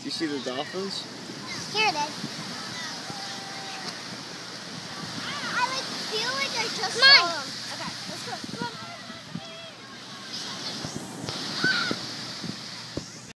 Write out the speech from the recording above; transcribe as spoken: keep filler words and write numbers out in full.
you see the dolphins? Here it is. I like feel like I just saw them.